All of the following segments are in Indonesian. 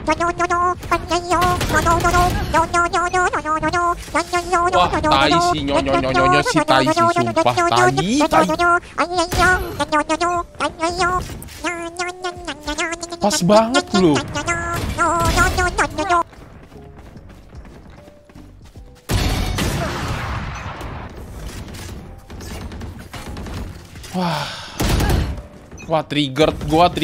Wah, tai si nyonyo si tai si sumpah tai. Pas banget lu. Wah, triggered.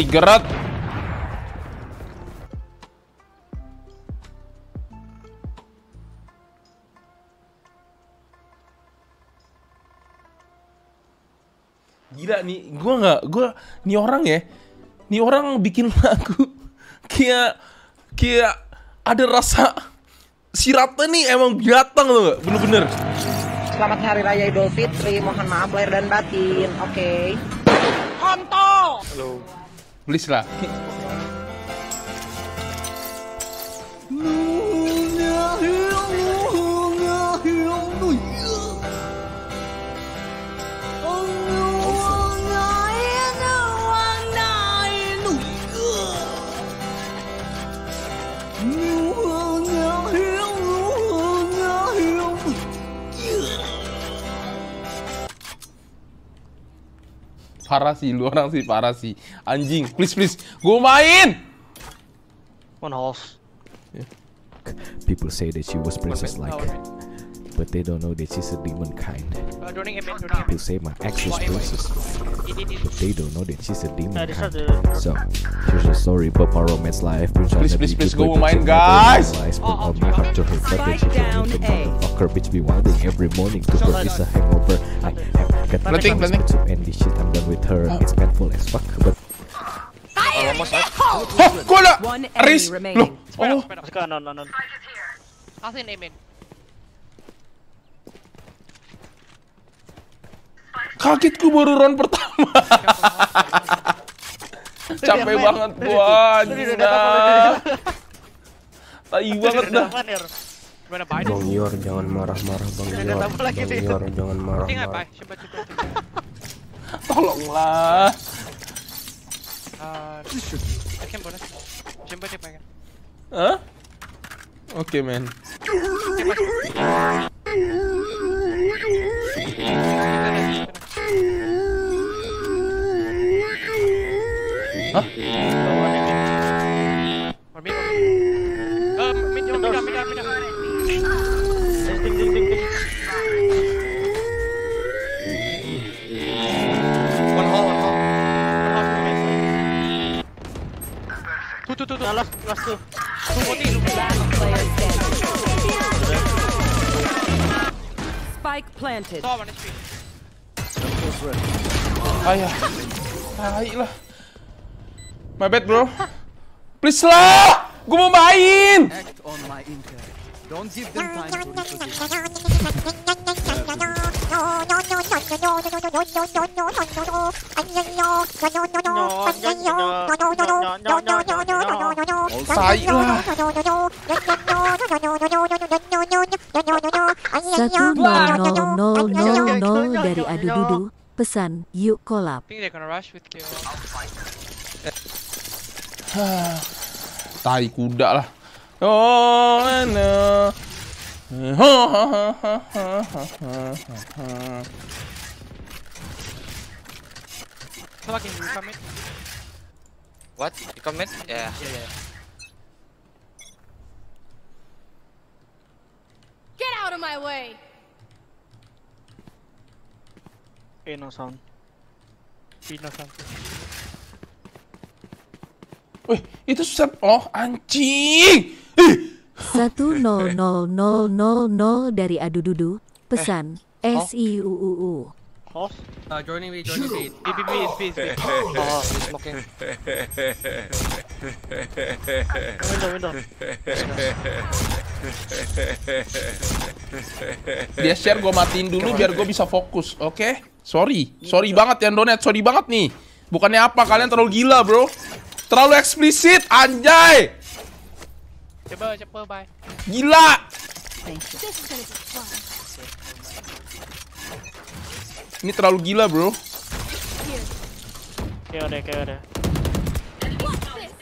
Gila nih, nih orang ya. Nih orang bikin lagu kayak ada rasa siratnya nih emang binatang loh, bener-bener. Selamat Hari Raya Idul Fitri, mohon maaf lahir dan batin, oke. Kontol! Halo. Please lah. Parah sih, lu orang sih parah sih. Anjing, please, gue main. One horse. People say that she was princess-like, but they don't know that she's a demon kind. People say my ex was princess, but they don't know that she's a demon kind. So, here's a story about my romance life. Please, gue mau main, guys. All my heart to her, but then she don't even fucker bitch be wilding every morning. To her is a hangover. I have got Planting. to end this shit. I'm done with her. It's painful as fuck, but Kok ada Riz? Loh, oh. Non. Asin amin. Kaget gue baru round pertama. Capek banget gua, anjing dah. Tai banget dah. Bang Yor jangan marah-marah, Bang Yor jangan marah-marah. Tolonglah. Hah? Oke, men. Hah? Spike planted. Ayah. Tai lah. My bad, bro. Please lah. Gue mau main. Satu 0000 dari Adu Dudu. Pesan, yuk collab. Tai kuda lah. Oh, no. What? You comment? Yeah. Get out of my way! No sound. Wih, itu susah. Oh, anjing. 10000 dari Adu Dudu. Pesan, SIUUU. Horse? Joining me. B. Oh, he's smoking. Window. Dia share, gue matiin dulu biar gue bisa fokus, oke? Sorry banget yang donate, sorry banget nih. Bukannya apa, kalian terlalu gila, bro. Terlalu eksplisit, anjay. Cepet, bye. Gila. Ini terlalu gila, bro. Kayak udah.